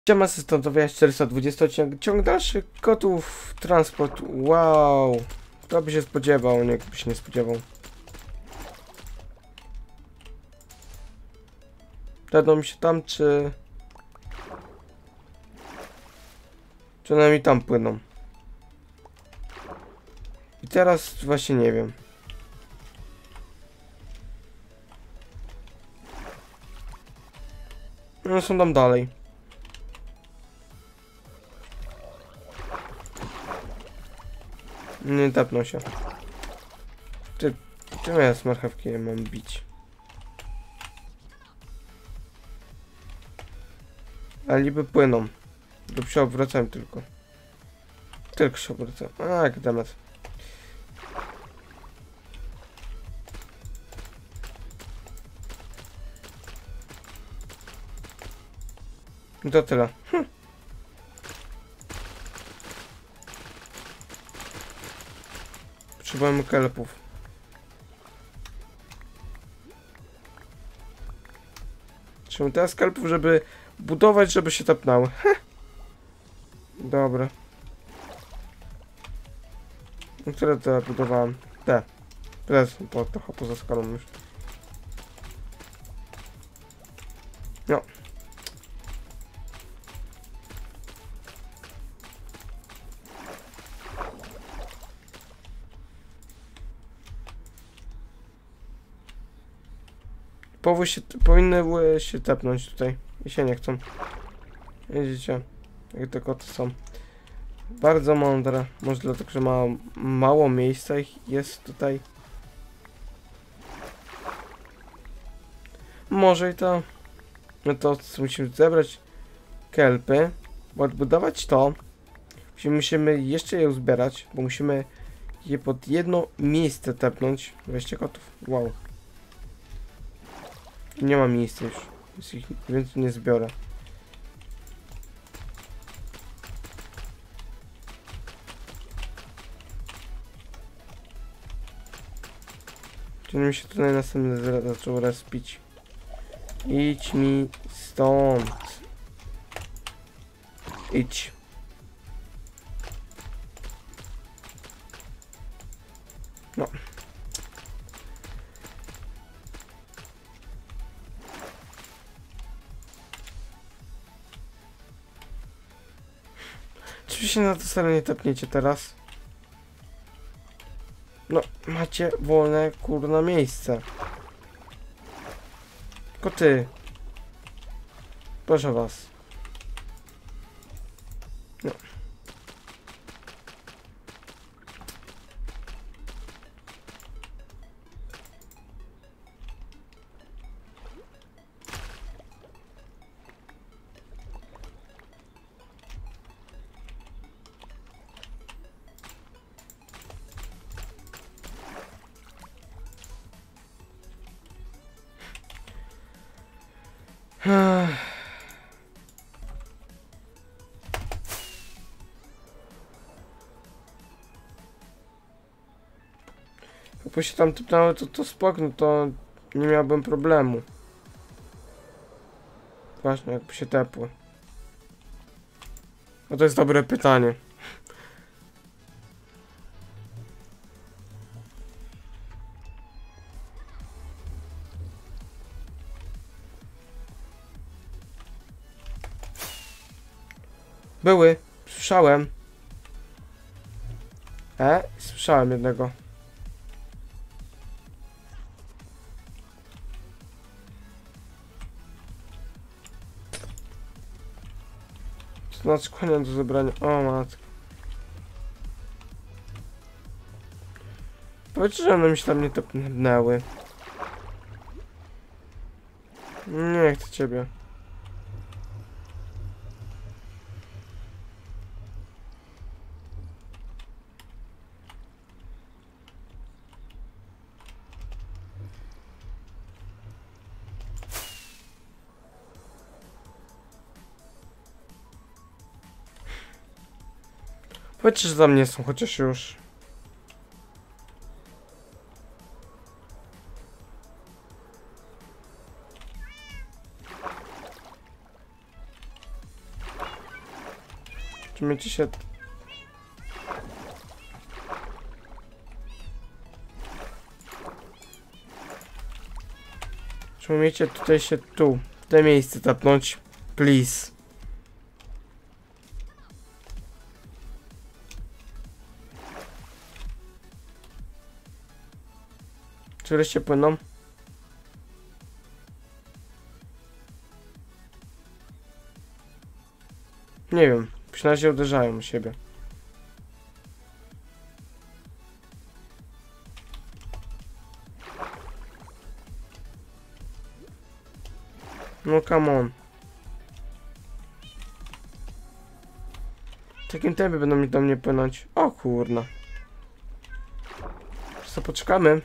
Siema, asystentowie 420 odcinek, ciąg dalszy kotów, transport, wow, kto by się spodziewał, nikt by się nie spodziewał. Jadą mi się tam, czy nami tam płyną. I teraz właśnie nie wiem. No są tam dalej. Nie tepną się. Czym ja z marchewki mam bić? Ale niby płyną. Lub się odwracałem tylko. Tylko się odwracałem. A, jak temat. I to tyle. Potrzebujemy kelpów. Potrzebujemy teraz kelpów, żeby budować, żeby się tepnęły. Dobra. Które te budowałem? Te. Teraz trochę poza skalą już. No. Powinny się tepnąć tutaj. I się nie chcą. Widzicie, jak te koty są. Bardzo mądre. Może dlatego, że ma mało miejsca ich jest tutaj. Może i to. No to musimy zebrać kelpy. Bo odbudować to. Musimy jeszcze je uzbierać. Bo musimy je pod jedno miejsce tepnąć. 20 kotów. Wow. Nie ma miejsca już. Więc nie zbiorę. Czyli mi się tutaj następny zaczął respić. Idź mi stąd. Idź. No. Czy się na to serio nie tepniecie teraz? No, macie wolne kurna miejsce. Tylko ty. Proszę was. No. Jakby się tam typnęły, to spoko, no to nie miałbym problemu. Właśnie, jakby się tepły. No to jest dobre pytanie. Były. Słyszałem. Słyszałem jednego. To znaczy konia do zebrania. O matko. Powiedz, że one mi się tam nie tepnęły. Nie chcę ciebie. Powiedzcie, że tam nie są, chociaż już. Umiecie się... Czy umiecie tutaj się tu, w te miejsce tapnąć? Please. Czy wreszcie płyną? Nie wiem. Przy razie uderzają u siebie. No come on. W takim tempie będą do mnie płynąć. O kurna. Co poczekamy?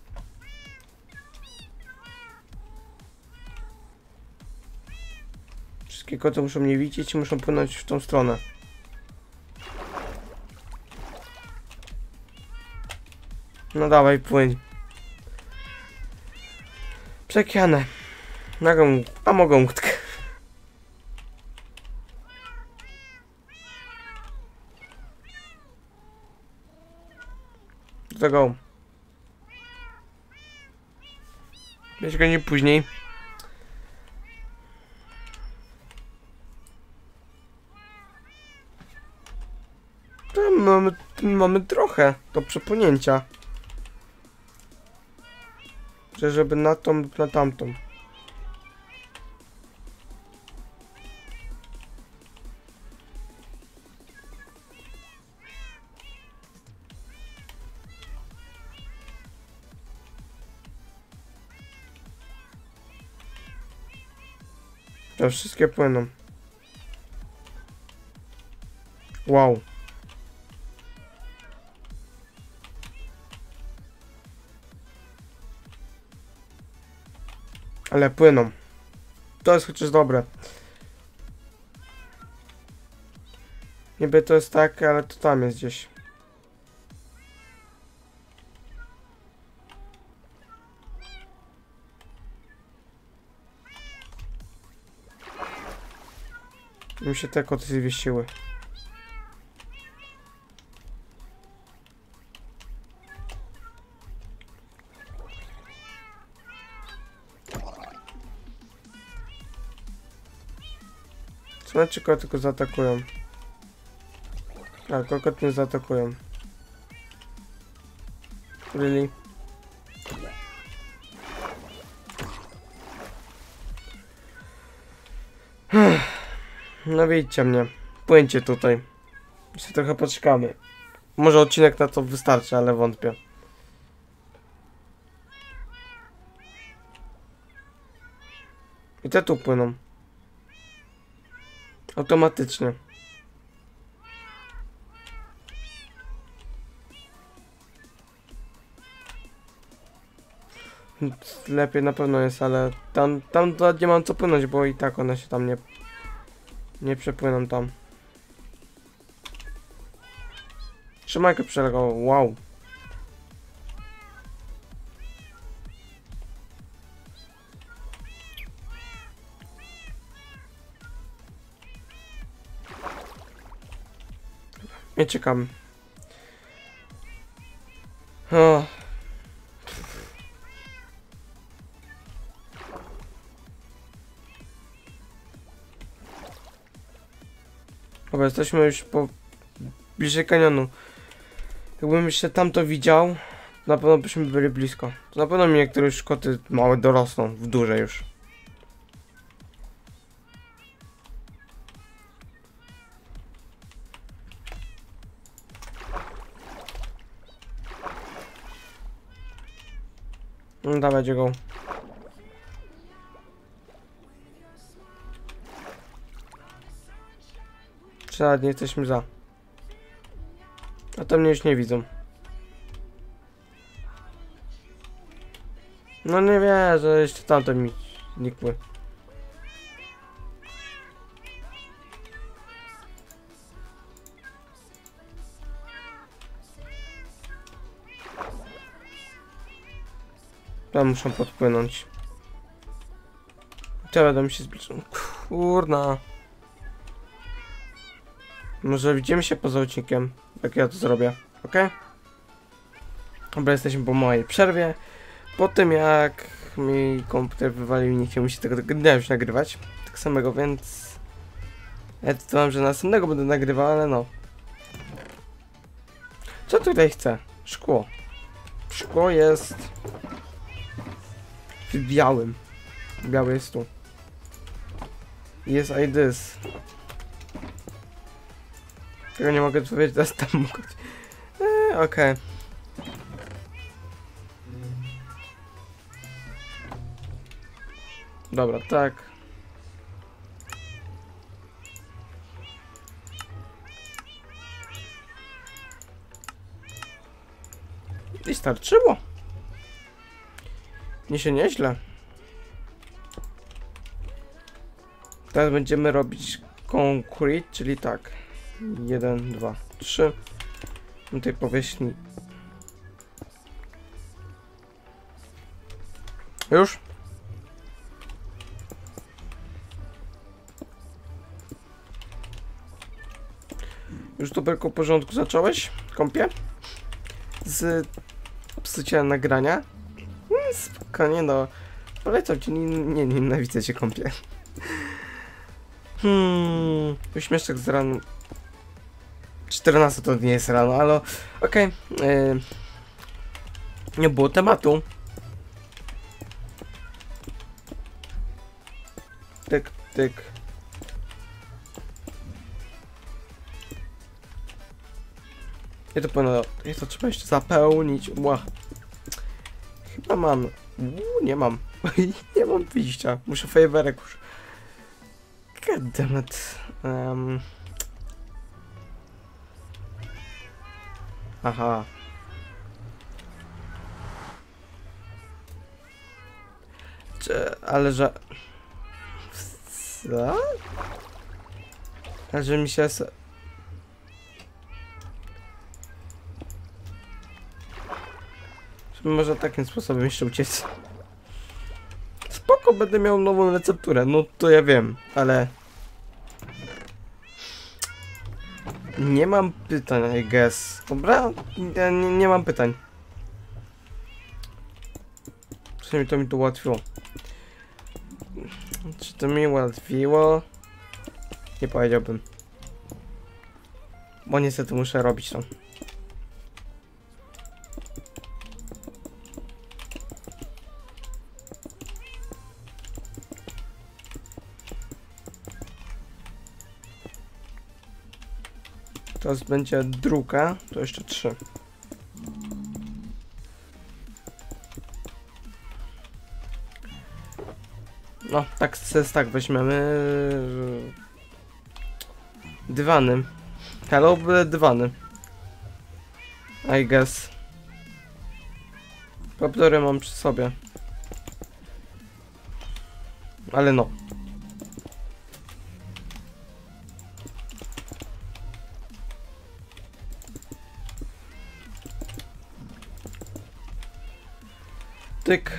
Wszystkie koty muszą mnie widzieć i muszą płynąć w tą stronę. No dawaj, płyń. Przekiane. A mogą łódkę. Do tego. Wiesz go nie później. Mamy trochę do przepłynięcia. Żeby na tą lub na tamtą. To wszystkie płyną. Wow. Ale płyną. To jest chociaż dobre. Niby to jest tak, ale to tam jest gdzieś. Mi się te koty zwiesiły. Co znaczy koty tylko zaatakują? Tak, koty nie zaatakują. Really? No widzicie mnie. Płyńcie tutaj. Jeszcze trochę poczekamy. Może odcinek na to wystarczy, ale wątpię. I te tu płyną. Automatycznie. Lepiej na pewno jest, ale tam nie mam co płynąć, bo i tak one się tam nie przepłyną tam. Trzymajkę przelegał, wow. Nie czekam. O. Dobra, jesteśmy już po bliżej kanionu. Jakbym jeszcze tamto widział, na pewno byśmy byli blisko. Na pewno mi niektóre już koty małe dorosną, w duże już. No dawajcie go. Czy nie jesteśmy za. A to mnie już nie widzą. No nie wierzę, jeszcze tamte mi nikły. Tam muszą podpłynąć. Te będą się zbliżą. Kurna. Może widzimy się poza odcinkiem, jak ja to zrobię, ok? Dobra, jesteśmy po mojej przerwie. Po tym jak mi komputer wywalił, nie chciał mi się tego dnia już nagrywać. Tak samego, więc... Ja tytułem, że następnego będę nagrywał, ale no. Co tutaj chcę? Szkło. Szkło jest... w białym. Biały jest tu. Jest I this. Tego nie mogę powiedzieć, teraz tam mogę... okej. Dobra, tak. I starczyło. Nie się nieźle. Teraz będziemy robić concrete, czyli tak. 1, 2, 3. Na tej powierzchni. Już? Już dobrego porządku zacząłeś? Kąpie? Z psucia nagrania? Spokojnie, no. Polecam ci, nie nienawidzę cię kąpie. Uśmieszek z rano. 14 to nie jest rano, ale okej. Nie było tematu. Tyk, tyk. Ja to trzeba jeszcze zapełnić. Ła. Chyba mam. Nie mam. Nie mam wyjścia. Muszę fajerwerek już. Goddammit. Aha. Ale że... Co? Ale że mi się... Może takim sposobem jeszcze uciec. Spoko, będę miał nową recepturę, no to ja wiem, ale... Nie mam pytań, I guess. Dobra? Nie mam pytań. Przynajmniej to mi to ułatwiło. Czy to mi ułatwiło? Nie powiedziałbym. Bo niestety muszę robić to. Teraz będzie druga, to jeszcze 3. No, tak weźmiemy. Dywany. Hello, dywany. I guess. Papiery mam przy sobie. Ale no. Tyk.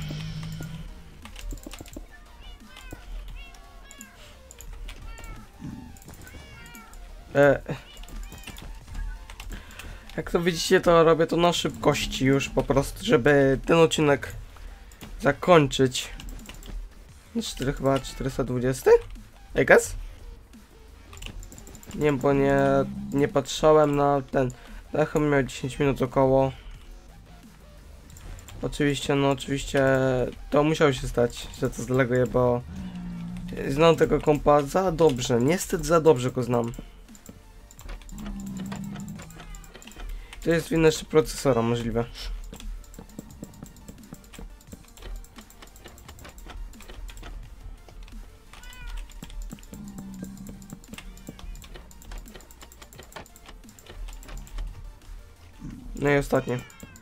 Jak to widzicie, to robię to na szybkości już po prostu, żeby ten odcinek zakończyć. Chyba 420? I guess? Nie, bo nie patrzałem na ten. Tak, miał 10 minut około. Oczywiście, no oczywiście to musiało się stać, że to zleguje, bo znam tego kompa za dobrze, niestety za dobrze go znam. To jest wina jeszcze procesora możliwe. No i ostatnie.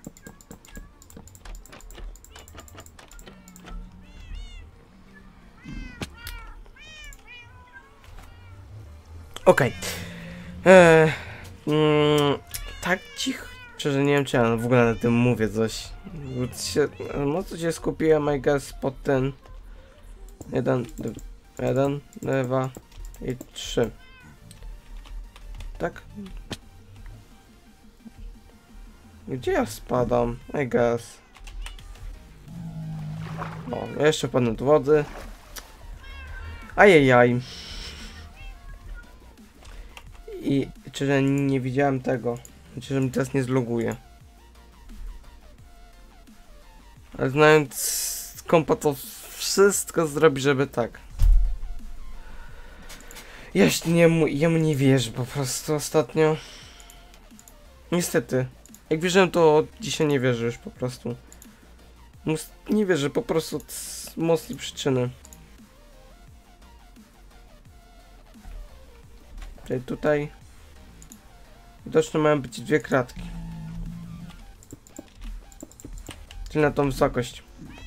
Okej. Tak cicho. Szczerze nie wiem, czy ja w ogóle na tym mówię coś. Mocno się skupiłem, I guess, pod ten 1, 2 i 3. Tak? Gdzie ja spadam? I guess. O, ja jeszcze padnę do wody. Ajajaj. I czy że nie widziałem tego? Znaczy, że mi teraz nie zloguje. Ale znając kompa, to wszystko zrobi, żeby tak. Jeśli jemu nie wierzę po prostu ostatnio. Niestety. Jak wierzyłem, to dzisiaj nie wierzę już po prostu. Nie wierzę po prostu z mocnej przyczyny. Czyli tutaj widocznie mają być 2 kratki. Czyli na tą wysokość.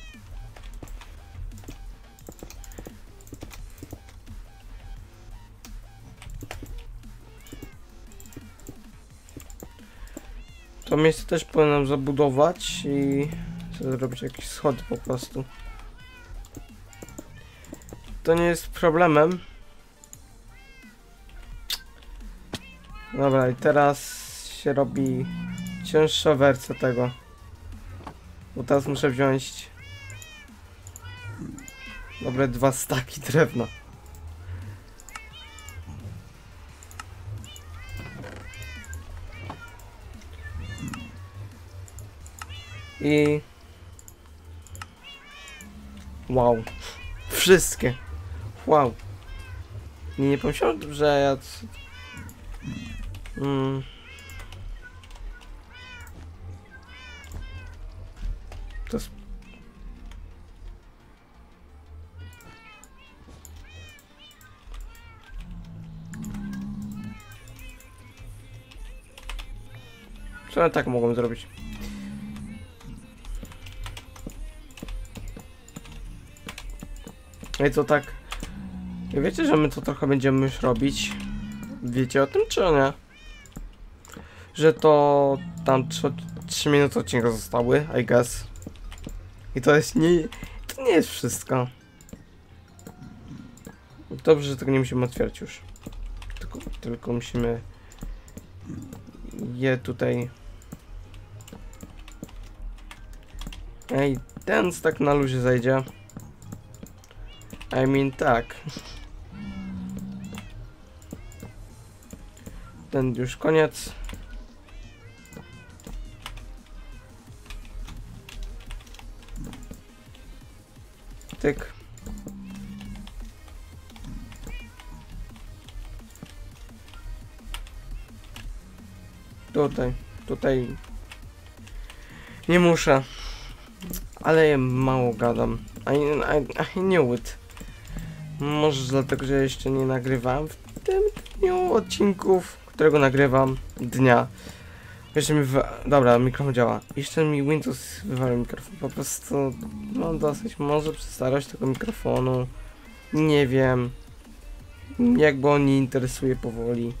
To miejsce też powinienem zabudować i zrobić jakieś schody po prostu. To nie jest problemem. Dobra, i teraz się robi cięższa wersja tego. Bo teraz muszę wziąć dobre 2 staki drewna. I wow. Wszystkie. Wow. Nie pomyślałem, że ja... To jest... Co ja tak mogłem zrobić? I to tak... Wiecie, że my to trochę będziemy już robić? Wiecie o tym, czy nie? Że to... tam 3 minuty odcinka zostały, I guess. I to jest nie... To nie jest wszystko. Dobrze, że tego nie musimy otwierać już. Tylko musimy... je tutaj... Ej, ten tak na luzie zajdzie. I mean tak. Ten już koniec. Tyk. Tutaj nie muszę, ale ja mało gadam. I knew it. Może dlatego, że jeszcze nie nagrywałem w tym dniu odcinków, którego nagrywam dnia. Jeszcze mi dobra, mikrofon działa. Jeszcze mi Windows wywalił mikrofon. Po prostu mam dosyć. Może przez starość tego mikrofonu. Nie wiem. Jakby on nie interesuje powoli.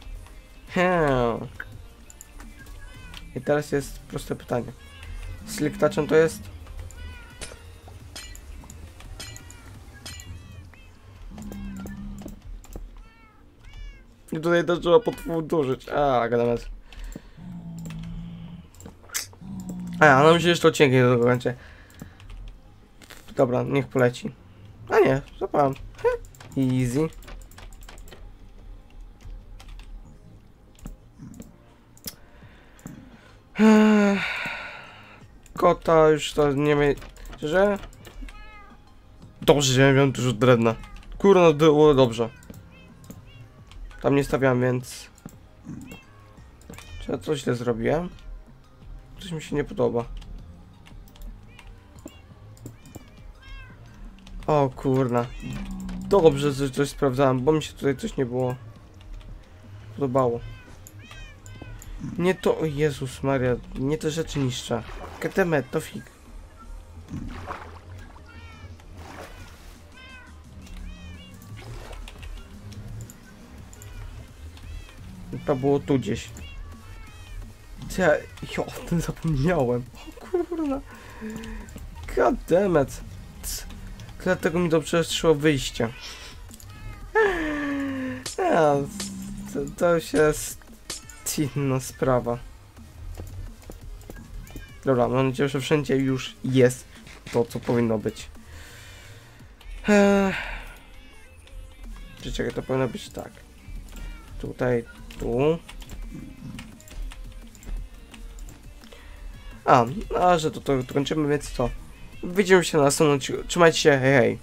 I teraz jest proste pytanie. Slick Touchem to jest? I tutaj też trzeba podwórzyć. Gadamy. No mi się jeszcze odcinki do tego kończy. Dobra, niech poleci. A nie, zapałem. Easy. Kota już to nie wiem, że... Dobrze, że miałem dużo drewna. Kurno, było dobrze. Tam nie stawiam, więc... Czy ja coś źle zrobiłem? Coś mi się nie podoba. O kurna. Dobrze, że coś sprawdzałem, bo mi się tutaj coś nie było podobało. Nie to... O Jezus Maria, nie te rzeczy niszczę. Ketemet, to fig. To było tu gdzieś. Ja o tym zapomniałem. O kurna. Goddammit. Dlatego mi dobrze szło wyjście. to już jest inna sprawa. Dobra, mam nadzieję, że wszędzie już jest to, co powinno być. Czekaj, to powinno być tak. Tutaj, tu. A że to kończymy, więc to. Widzimy się na następnym odcinku. Trzymajcie się, hej, hej.